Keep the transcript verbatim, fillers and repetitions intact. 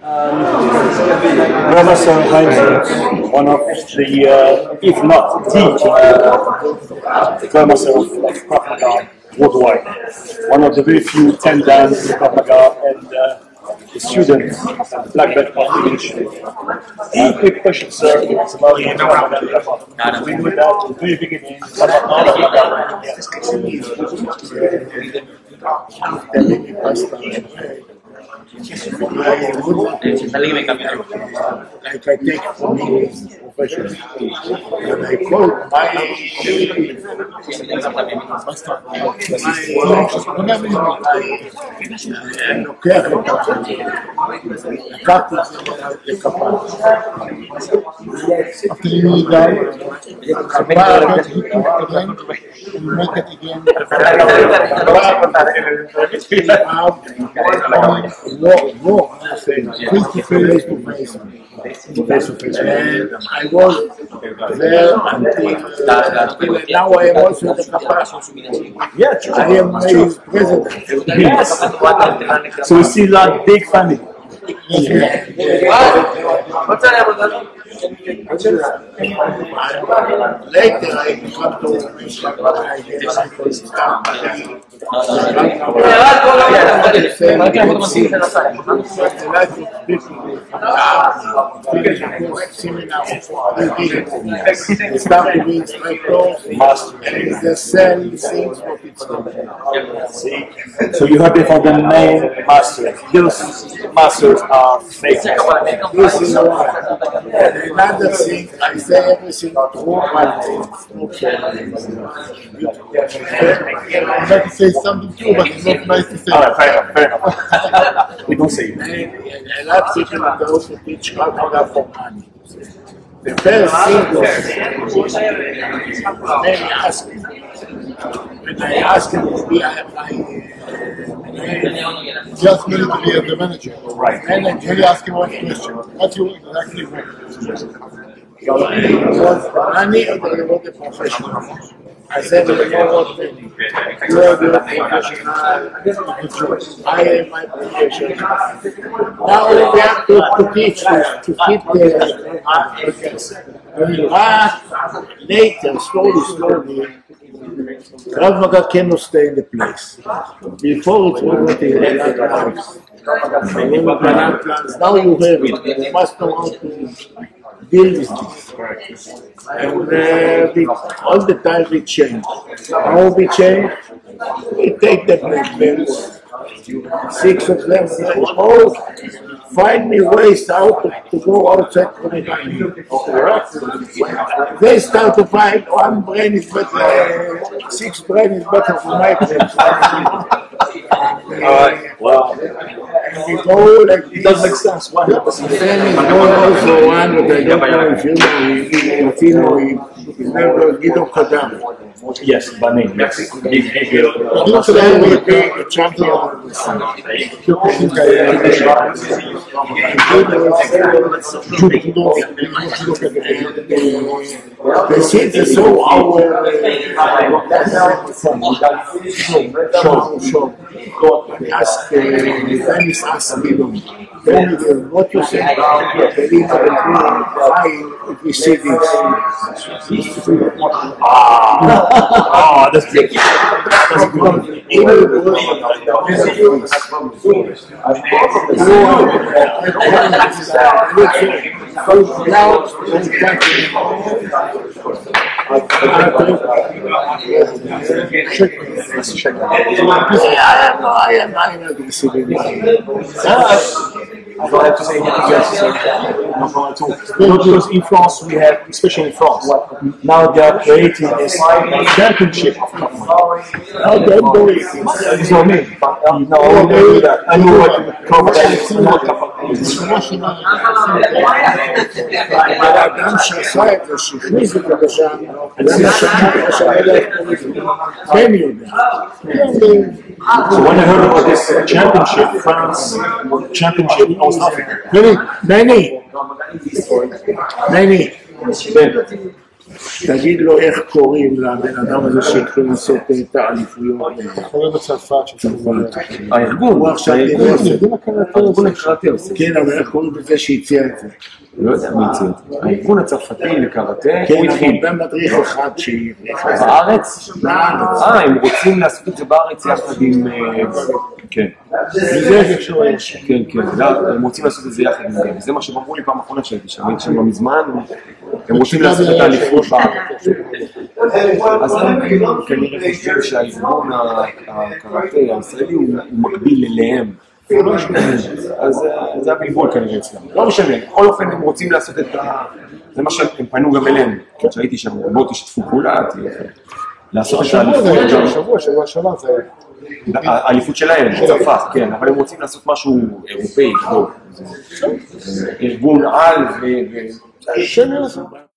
Grand Master Haim Zut, one of the, uh, if not the uh, Grand Master of, of Krav Maga worldwide. One of the very few ten dans in Krav Maga and uh, the student, black belt of English. Uh, quick question, sir. It's about the Krav Maga. We do that at the very beginning. I would like I take for me professional. And I call my master, אני לוקח לקחתי לקפ"פ. After you die, KAPAP gets hit again, and you make it again. War, war, face to face to face, face to face. And I was there until now. I am also the KAPAP. Yes, I am his president. Yes. So we see that big family. Yeah. What's that? Later I come to start to be instructors and the cell things what it's doing. So you're happy for the main master. Those masters are fake. This is why. Another thing, I say everything true, but okay. I'd like to say something too, but it's not nice to say. Alright, fair enough, fair enough. We don't say it. A lot of people that also teach Krav Maga for money. The first thing was, when I asked him, when I asked him to be my just military as the manager. Right. And then he asked him one question. What you exactly want? was money or do you want a professional? I said, you know what, you are your professional, I am my professional. Now we have to, to teach to, to keep the applicants. But later, slowly, slowly, Krav Maga cannot stay in the place. Before it was already a lot of plans. Now you have it. You must know how to deal with this. And uh, we, all the time we change. How we change? We take the black belts. Six of them, oh, find me ways out to, to go outside from the game. They start to find one brain is better, uh, six brain is better for my brain. Alright, wow. And we go like this. It does make sense. What happens? Then we go also one, but I don't know if you know, if you know, his name was Guido Kadam. Yes, by name, yes. Big, big, big. Also, he will be a champion of the sun. The seeds are so our show, show. Ask, Dennis asked me, tell me what you say about the leader and if we see this. Ah, oh, that's good. That's good. I am not, I am not aggressive anymore. I don't have to say anything else. Because in France, we have, especially in France, now they are creating this championship of Krav Maga. I don't do it. That's what I mean. But you know, they do that. I know what Krav Maga is. האדם שעשה את זה, שהכניס את זה לשם, אדם שעשה את זה, כן יודע. So when I heard about this championship, France championship, I was laughing. Benny, Benny, Benny, תגיד לו איך קוראים לבן אדם הזה שהתחיל לעשות את האליפויות. קורא בצרפת שצרפת. הארגון, הוא עכשיו הארגון הקראטה עושה. כן, אבל איך קוראים לזה שהציע את זה? לא יודע מי הציע את זה. הארגון הצרפתי לקראטה, כן, הוא התחיל. אבל במדריך אחד שהיא... בארץ? בארץ. אה, הם רוצים לעשות את זה בארץ יחד עם... כן. כן, כן, הם רוצים לעשות את זה יחד עם זה. זה מה שהם אמרו לי פעם אחרונה שהייתי שם, הייתי שם לא מזמן, הם רוצים לעשות את האליפות בארץ. אז הם כנראה חושבים שהארגון הקראטה הישראלי הוא מקביל אליהם. אז זה הבלבול כנראה אצלם. לא משנה, בכל אופן הם רוצים לעשות את ה... זה מה שהם פנו גם אליהם, כשהייתי שם, בואו תשתפו פעולה, לעשות את האליפות. שבוע, שבוע שבוע זה... האליפות שלהם, צרפת, כן, אבל הם רוצים לעשות משהו אירופאי, ארגון על ו...